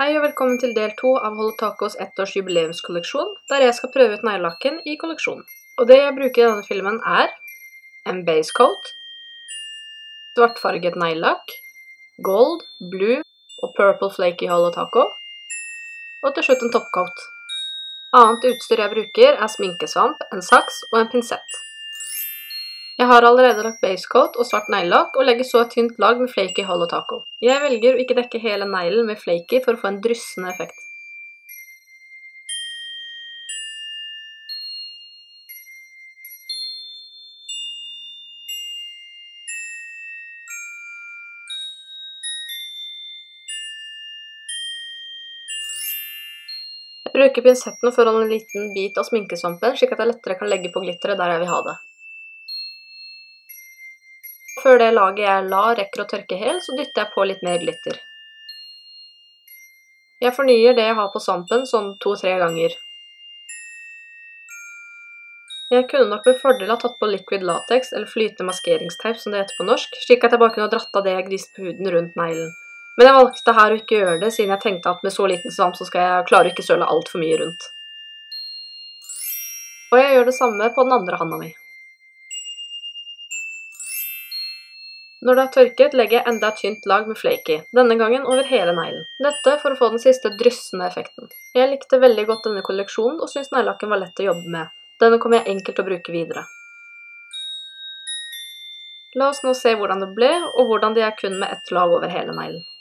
Hei og velkommen til del 2 av Holotacos ettårs jubileumskolleksjon, der jeg skal prøve ut neglelakken i kolleksjonen. Og det jeg bruker i denne filmen er en base coat, svartfarget neglelakk, gold, blue og purple flaky Holotaco, og til slutt en topcoat. Annet utstyr jeg bruker er sminkesvamp, en saks og en pinsett. Jeg har allerede lagt basecoat og svart neglelakk og legger så et tynt lag med flaky Holotaco. Jeg velger å ikke dekke hele neglen med flaky for å få en dryssende effekt. Jeg bruker pinsetten for å holde en liten bit av sminkesvampen, slik at jeg lettere kan legge på glitteret der jeg vil ha det. Før det laget jeg la rekker å tørke helt, så dytter jeg på litt mer glitter. Jeg fornyer det jeg har på svampen sånn 2-3 ganger. Jeg kunne nok med fordel ha tatt på liquid latex eller flytende maskeringsteip som det heter på norsk, slik at jeg bare kunne ha dratt av det jeg griste på huden rundt neglen. Men jeg valgte her å ikke gjøre det, siden jeg tenkte at med så liten svamp så skal jeg klare å ikke søle alt for mye rundt. Og jeg gjør det samme på den andre handa mi. Når det er tørket, legger jeg enda et tynt lag med flaky, denne gangen over hele neglen. Dette for å få den siste dryssende effekten. Jeg likte veldig godt denne kolleksjonen og synes neglelakken var lett å jobbe med. Denne kommer jeg enkelt til å bruke videre. La oss nå se hvordan det ble, og hvordan det er kun med ett lag over hele neglen.